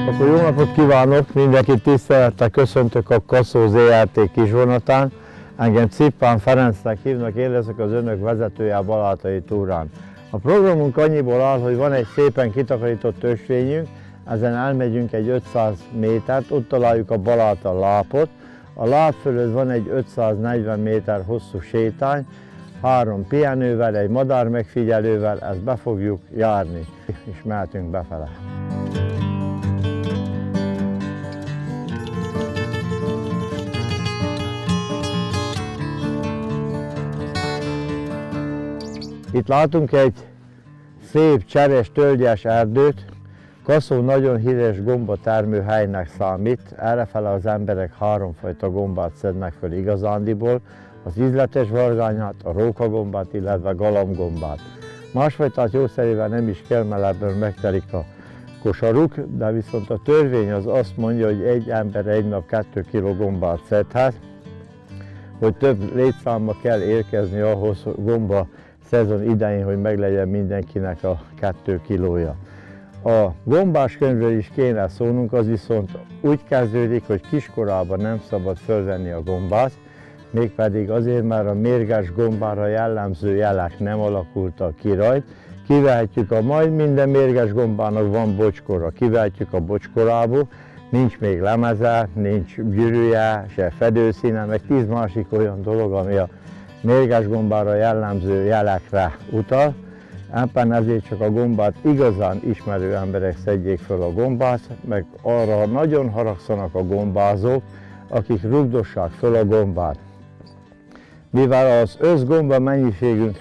Akkor jó napot kívánok! Mindenkit tisztelettel köszöntök a Kaszó ZRT kisvonatán. Engem Cippán Ferencnek hívnak, én leszek az önök vezetője a Balátai túrán. A programunk annyiból áll, hogy van egy szépen kitakarított ösvényünk, ezen elmegyünk egy 500 métert, ott találjuk a Baláta lápot. A láp fölött van egy 540 méter hosszú sétány, 3 pihenővel, egy madár megfigyelővel, ezt be fogjuk járni, és mehetünk befele. Itt látunk egy szép cseres, tölgyes erdőt. Kaszó nagyon híres gombatermőhelynek számít. Errefele az emberek 3 fajta gombát szednek fel igazándiból. Az ízletes vargányát, a rókagombát, illetve galambgombát. Másfajtát jószerével nem is kell, mert ebből megtelik a kosaruk, de viszont a törvény az azt mondja, hogy egy ember egy nap 2 kg gombát szedhet, hogy több létszámba kell érkezni ahhoz gomba szezon idején, hogy meglegyen mindenkinek a 2 kilója. A gombás könyvről is kéne szólnunk, az viszont úgy kezdődik, hogy kiskorában nem szabad fölvenni a gombát, mégpedig azért, mert a mérges gombára jellemző jelek nem alakultak ki rajt. Kivehetjük majd minden mérges gombának van bocskora, kivehetjük a bocskorából, nincs még lemeze, nincs gyűrűje, se fedőszíne, meg 10 másik olyan dolog, ami a mérges gombára jellemző jelekre utal. Éppen ezért csak a gombát igazán ismerő emberek szedjék fel a gombát, meg arra nagyon haragszanak a gombázók, akik rugdossák fel a gombát. Mivel az összgomba mennyiségünk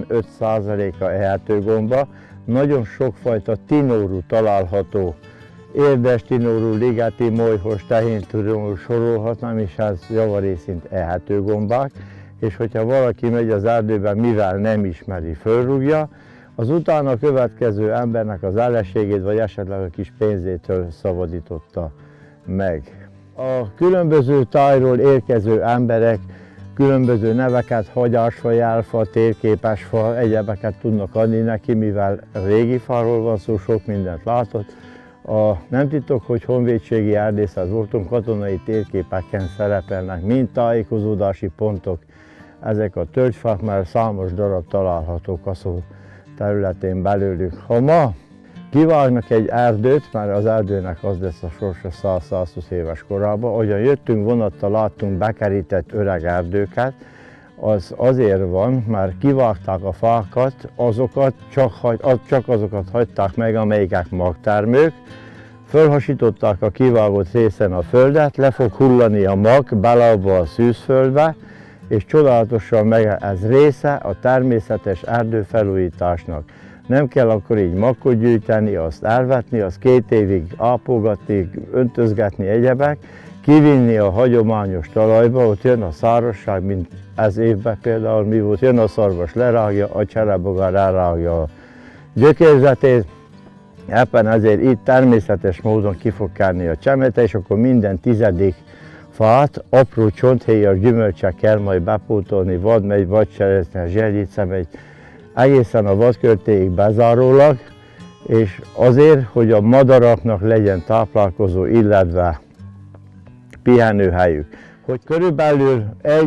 75%-a ehető gomba, nagyon sokfajta tinórú található. Érdes tinórú, ligeti, molyhos, tehén tinórú sorolhatnám, és ez javarészint ehető gombák. És hogyha valaki megy az erdőben, mivel nem ismeri, fölrúgja, az utána következő embernek az ellenségét, vagy esetleg a kis pénzétől szabadította meg. A különböző tájról érkező emberek különböző neveket, hagyásfa, jelfa, térképesfa, egyebeket tudnak adni neki, mivel régi fáról van szó, sok mindent látott. Nem titok, hogy honvédségi erdészet voltunk, katonai térképeken szerepelnek, mind tájékozódási pontok. Ezek a tölgyfák, már számos darab található Kaszó területén belőlük. Ha ma kivágnak egy erdőt, mert az erdőnek az lesz a sorsa 100-120 éves korában, ahogyan jöttünk vonattal, láttunk bekerített öreg erdőket, az azért van, mert kivágták a fákat, azokat csak azokat hagyták meg, amelyikek magtermők, fölhasították a kivágott részen a földet, le fog hullani a mag beleabba a szűzföldbe, és csodálatosan meg ez része a természetes erdőfelújításnak. Nem kell akkor így makkot gyűjteni, azt elvetni, azt 2 évig ápolgatni, öntözgetni egyebek, kivinni a hagyományos talajba, ott jön a szárazság, mint ez évben például mi volt, jön a szarvas lerágja, a cserebogár elrágja a gyökérzetét, éppen ezért itt természetes módon ki fog kelni a csemete, és akkor minden 10. fát, apró csonthéjas gyümölcsekkel majd bepótolni, vadmegy, vadcseresznye, zserlice megy, egészen a vadkörtéig bezárólag, és azért, hogy a madaraknak legyen táplálkozó, illetve pihenőhelyük. Hogy körülbelül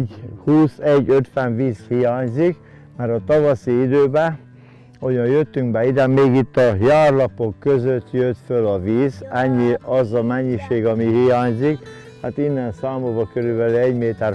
1,20–1,50 víz hiányzik, mert a tavaszi időben, olyan jöttünk be ide, még itt a járlapok között jött föl a víz, ennyi az a mennyiség, ami hiányzik, hát innen számolva körülbelül 1,20 méter.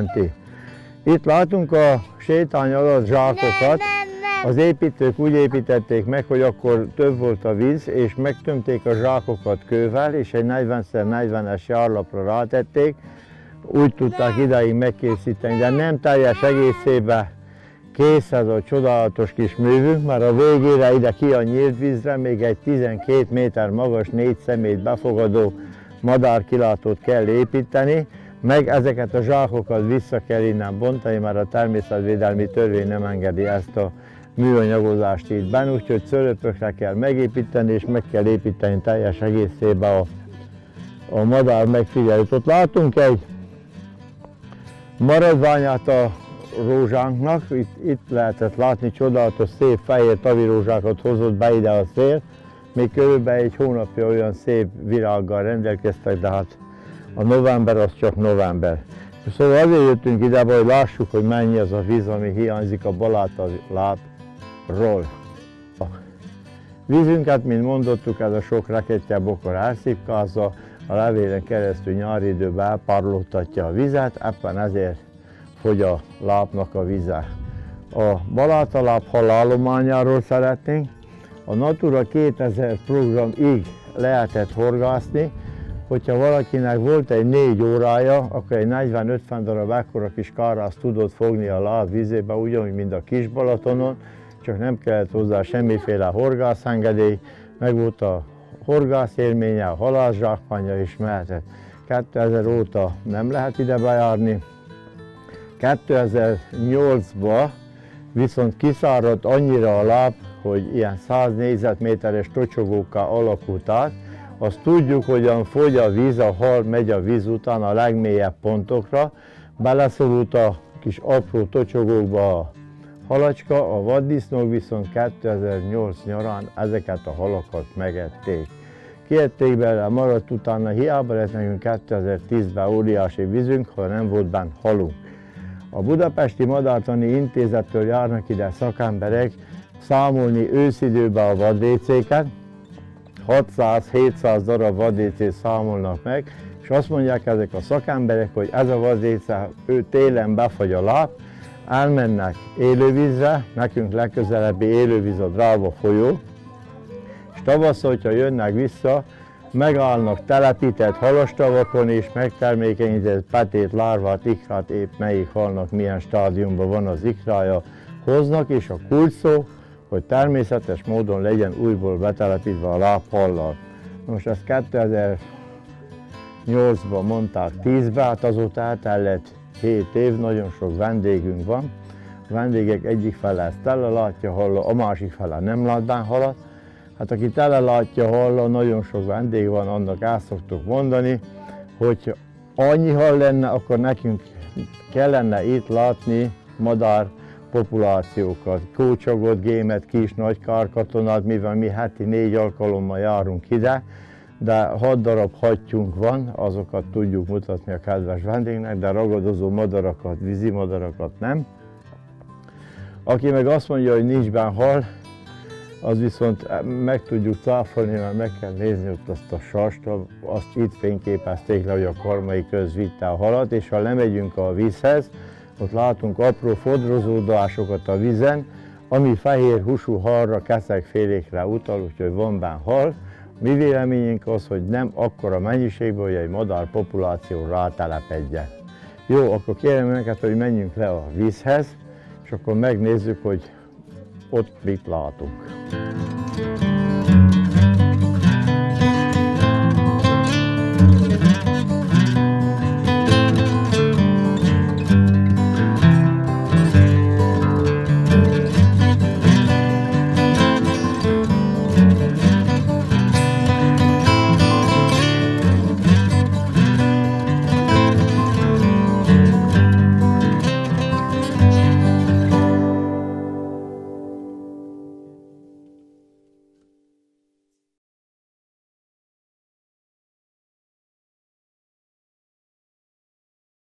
Itt látunk a sétány alatt zsákokat. Az építők úgy építették meg, hogy akkor több volt a víz, és megtömték a zsákokat kővel, és egy 40x40-es járlapra rátették. Úgy tudták ideig megkészíteni, de nem teljes egészében kész ez a csodálatos kis művünk, mert a végére ide ki a nyílt vízre még egy 12 méter magas, 4 személyt befogadó madárkilátót kell építeni, meg ezeket a zsákokat vissza kell innen bontani, mert a természetvédelmi törvény nem engedi ezt a műanyagozást itt benne, úgyhogy szőlőpökre kell megépíteni, és meg kell építeni teljes egészében a madár megfigyelőt. Ott látunk egy maradványát a rózsánknak, itt lehetett látni, csodálatos szép fehér tavirózsákat hozott be ide a szél, még körülbelül egy hónapja olyan szép virággal rendelkeztek, de hát a november az csak november. Szóval azért jöttünk ide, hogy lássuk, hogy mennyi az a víz, ami hiányzik a Baláta lábról. A vízünket, mint mondottuk, ez a sok rekettye bokor elszipkázza, a levélen keresztül nyári időben elpárologtatja a vizet, éppen ezért fogy a lábnak a vize. A Baláta láb halállományáról szeretnénk. A Natura 2000 programig lehetett horgászni, hogyha valakinek volt egy 4 órája, akkor egy 40-50 darab ekkora kis kárászt tudott fogni a láb vizébe, ugyanúgy, mint a Kis Balatonon, csak nem kellett hozzá semmiféle horgászengedély, meg volt a horgászélménye, a halászsákmánya is mehetett. 2000 óta nem lehet ide bejárni. 2008-ban viszont kiszáradt annyira a láb, hogy ilyen 100 négyzetméteres tocsogókkal alakult át. Azt tudjuk, hogyan fogy a víz, a hal megy a víz után a legmélyebb pontokra, beleszorult a kis apró tocsogókba a halacska, a vaddisznók viszont 2008 nyarán ezeket a halakat megették. Kiették belőle, maradt utána, hiába lett nekünk 2010-ben óriási vízünk, ha nem volt benne halunk. A Budapesti Madártani Intézettől járnak ide szakemberek számolni őszidőben a vaddécéket, 600-700 darab vaddécét számolnak meg, és azt mondják ezek a szakemberek, hogy ez a vaddéce télen befagy a láb, elmennek élővízre, nekünk legközelebbi élővíz a Dráva folyó, és tavasszal, hogyha jönnek vissza, megállnak telepített halastavakon és megtermékenyített petét, lárvát, ikrát, épp melyik halnak milyen stádiumban van az ikrája, hoznak, és a kulcsszó, hogy természetes módon legyen újból betelepítve a lábhallal. Most ezt 2008-ban mondták 10-ben, hát azóta eltellett 7 év, nagyon sok vendégünk van. A vendégek egyik fele ezt tele látja hallal, a másik fele nem lát benne halat. Hát aki tele látja hallal, nagyon sok vendég van, annak el szoktuk mondani, hogy annyi hal lenne, akkor nekünk kellene itt látni madár populációkat, kócsagot, gémet, kis, nagy kárkatonát, mivel mi heti 4 alkalommal járunk ide, de 6 darab hattyunk van, azokat tudjuk mutatni a kedves vendégnek, de ragadozó madarakat, vízimadarakat nem. Aki meg azt mondja, hogy nincs benne hal, az viszont meg tudjuk cáfolni, mert meg kell nézni ott azt a sast, azt itt fényképezték le, hogy a Karmai Köz vitte a halat, és ha lemegyünk a vízhez, ott látunk apró fodrozódásokat a vízen, ami fehér húsú halra, keszegfélékre utal, úgyhogy van benne hal. Mi véleményünk az, hogy nem akkora mennyiségben, hogy egy madár populáció rátelepedjen. Jó, akkor kérem önöket, hogy menjünk le a vízhez, és akkor megnézzük, hogy ott mit látunk.